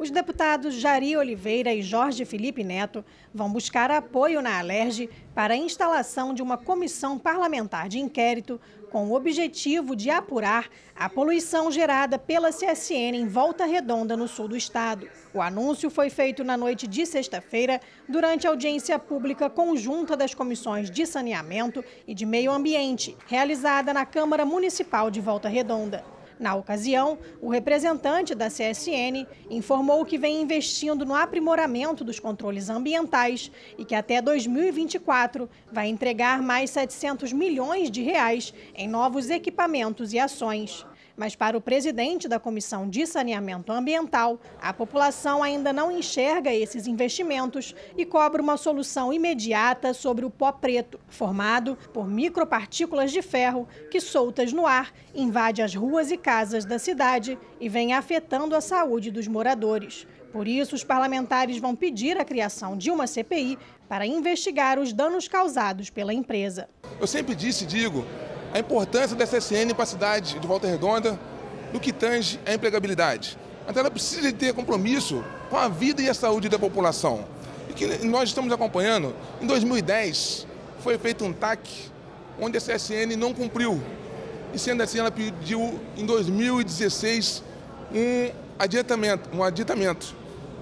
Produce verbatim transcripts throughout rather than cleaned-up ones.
Os deputados Jari Oliveira e Jorge Felipe Neto vão buscar apoio na Alerj para a instalação de uma comissão parlamentar de inquérito com o objetivo de apurar a poluição gerada pela C S N em Volta Redonda, no sul do estado. O anúncio foi feito na noite de sexta-feira, durante a audiência pública conjunta das comissões de Saneamento e de Meio Ambiente, realizada na Câmara Municipal de Volta Redonda. Na ocasião, o representante da C S N informou que vem investindo no aprimoramento dos controles ambientais e que até dois mil e vinte e quatro vai entregar mais setecentos milhões de reais em novos equipamentos e ações. Mas para o presidente da Comissão de Saneamento Ambiental, a população ainda não enxerga esses investimentos e cobra uma solução imediata sobre o pó preto, formado por micropartículas de ferro que, soltas no ar, invade as ruas e casas da cidade e vem afetando a saúde dos moradores. Por isso, os parlamentares vão pedir a criação de uma C P I para investigar os danos causados pela empresa. Eu sempre disse e digo a importância da C S N para a cidade de Volta Redonda no que tange a empregabilidade. Mas ela precisa ter compromisso com a vida e a saúde da população. E que nós estamos acompanhando, em dois mil e dez foi feito um T A C onde a C S N não cumpriu. E sendo assim, ela pediu em dois mil e dezesseis um adiantamento. Um adiantamento.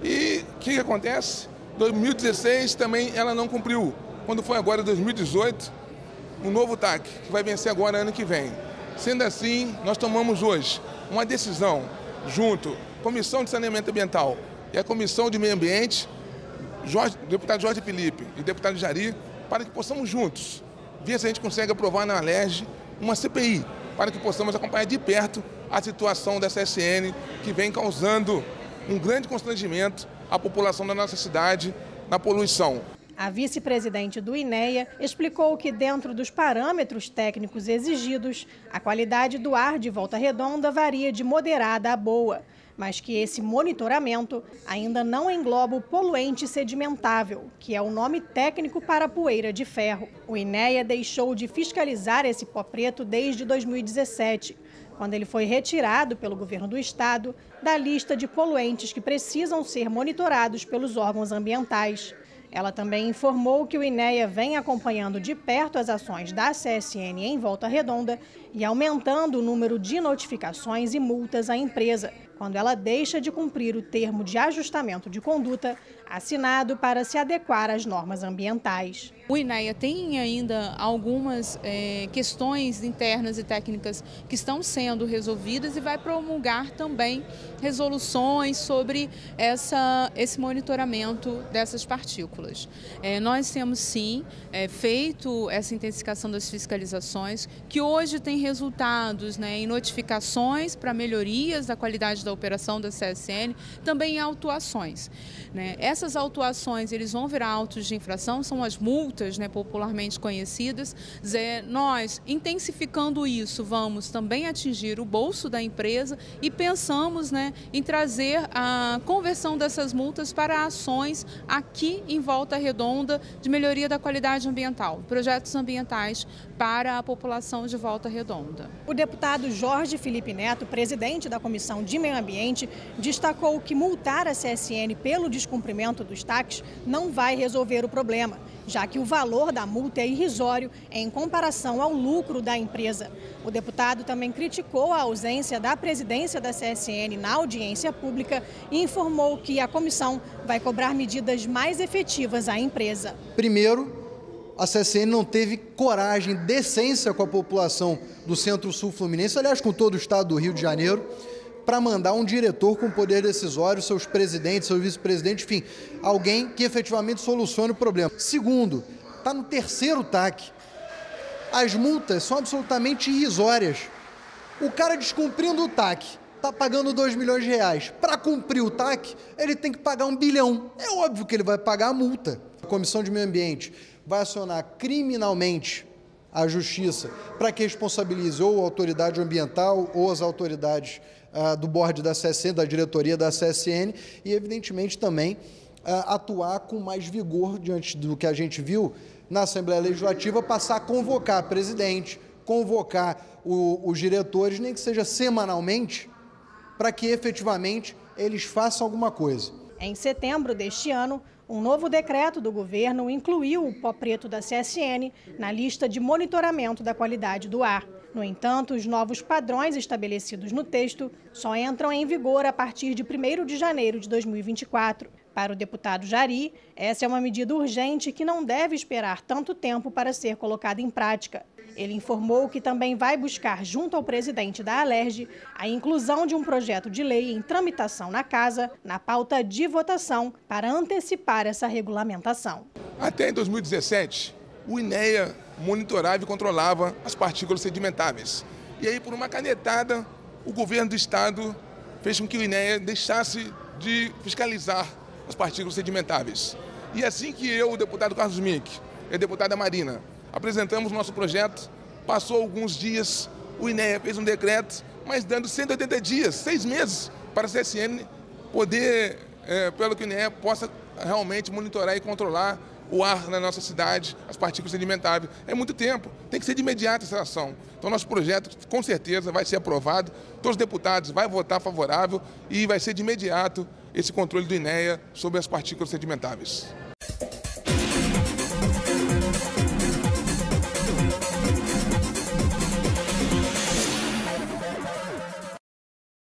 E o que, que acontece? Em dois mil e dezesseis também ela não cumpriu. Quando foi agora, em dois mil e dezoito, um novo T A C, que vai vencer agora ano que vem. Sendo assim, nós tomamos hoje uma decisão junto à Comissão de Saneamento Ambiental e a Comissão de Meio Ambiente, Jorge, deputado Jorge Felipe e deputado Jari, para que possamos juntos ver se a gente consegue aprovar na Alerj uma C P I, para que possamos acompanhar de perto a situação da C S N, que vem causando um grande constrangimento à população da nossa cidade na poluição. A vice-presidente do INEA explicou que, dentro dos parâmetros técnicos exigidos, a qualidade do ar de Volta Redonda varia de moderada a boa, mas que esse monitoramento ainda não engloba o poluente sedimentável, que é o nome técnico para a poeira de ferro. O INEA deixou de fiscalizar esse pó preto desde dois mil e dezessete, quando ele foi retirado pelo governo do estado da lista de poluentes que precisam ser monitorados pelos órgãos ambientais. Ela também informou que o INEA vem acompanhando de perto as ações da C S N em Volta Redonda e aumentando o número de notificações e multas à empresa, quando ela deixa de cumprir o termo de ajustamento de conduta assinado para se adequar às normas ambientais. O INEA tem ainda algumas é, questões internas e técnicas que estão sendo resolvidas e vai promulgar também resoluções sobre essa, esse monitoramento dessas partículas. É, nós temos sim é, feito essa intensificação das fiscalizações, que hoje tem resultados, né, em notificações para melhorias da qualidade da operação da C S N, também em autuações. Né? Essas autuações eles vão virar autos de infração, são as multas, né, popularmente conhecidas. Zé, nós, intensificando isso, vamos também atingir o bolso da empresa e pensamos, né, em trazer a conversão dessas multas para ações aqui em Volta Redonda de melhoria da qualidade ambiental, projetos ambientais para a população de Volta Redonda. O deputado Jorge Felipe Neto, presidente da Comissão de Meio Ambiente, destacou que multar a C S N pelo descumprimento dos T A Cs não vai resolver o problema, já que o valor da multa é irrisório em comparação ao lucro da empresa. O deputado também criticou a ausência da presidência da C S N na audiência pública e informou que a comissão vai cobrar medidas mais efetivas à empresa. Primeiro, a C S N não teve coragem, decência com a população do Centro-Sul Fluminense, aliás, com todo o estado do Rio de Janeiro, para mandar um diretor com poder decisório, seus presidentes, seus vice-presidentes, enfim, alguém que efetivamente solucione o problema. Segundo, está no terceiro T A C. As multas são absolutamente irrisórias. O cara descumprindo o T A C está pagando dois milhões de reais. Para cumprir o T A C, ele tem que pagar um bilhão. É óbvio que ele vai pagar a multa. A Comissão de Meio Ambiente vai acionar criminalmente a Justiça para que responsabilize ou a autoridade ambiental ou as autoridades uh, do board da C S N, da diretoria da C S N, e, evidentemente, também uh, atuar com mais vigor diante do que a gente viu na Assembleia Legislativa, passar a convocar presidente, convocar o, os diretores, nem que seja semanalmente, para que efetivamente eles façam alguma coisa. Em setembro deste ano, um novo decreto do governo incluiu o pó preto da C S N na lista de monitoramento da qualidade do ar. No entanto, os novos padrões estabelecidos no texto só entram em vigor a partir de primeiro de janeiro de dois mil e vinte e quatro. Para o deputado Jari, essa é uma medida urgente que não deve esperar tanto tempo para ser colocada em prática. Ele informou que também vai buscar, junto ao presidente da Alerj, a inclusão de um projeto de lei em tramitação na Casa, na pauta de votação, para antecipar essa regulamentação. Até em dois mil e dezessete, o INEA monitorava e controlava as partículas sedimentáveis. E aí, por uma canetada, o governo do estado fez com que o INEA deixasse de fiscalizar as partículas sedimentáveis. E assim que eu, o deputado Carlos Mink e a deputada Marina apresentamos nosso projeto, passou alguns dias, o INEA fez um decreto, mas dando cento e oitenta dias, seis meses, para a C S N poder, é, pelo que o INEA possa realmente monitorar e controlar o ar na nossa cidade, as partículas sedimentáveis. É muito tempo, tem que ser de imediato essa ação. Então nosso projeto com certeza vai ser aprovado, todos os deputados vão votar favorável e vai ser de imediato esse controle do INEA sobre as partículas sedimentáveis.